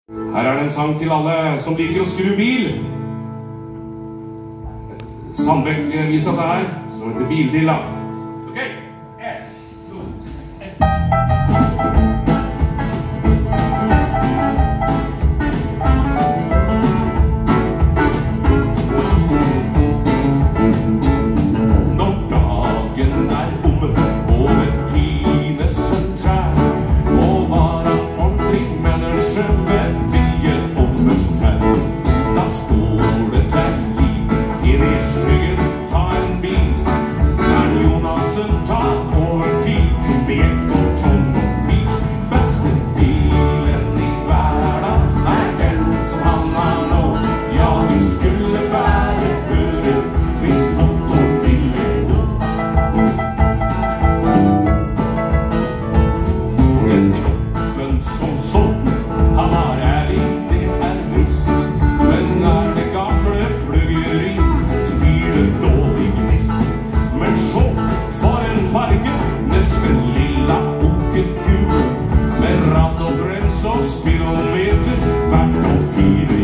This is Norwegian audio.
Her det en sang til alle som liker å skru bil. Sandbekk viser at det her, som heter Bildilla. Ok, 1, 2, 1. Når dagen omme og med tine sentrær, og var ordentlig menneske med vilje og med skjær, da står det til liv inn i skyggen, ta en bil, men Jonasen ta over tid, bjekk og tom og fin. Beste bilen i verden den som han har nå. Ja, vi skulle bare høre hvis Otto ville gå. Den kroppen som sånn, han var ærlig, det visst, men det gamle pluggeri, så blir det dårlig gnist. Men så, for en farge, nesten lilla okergul, med ratt og brems og speedometer, verdt å 4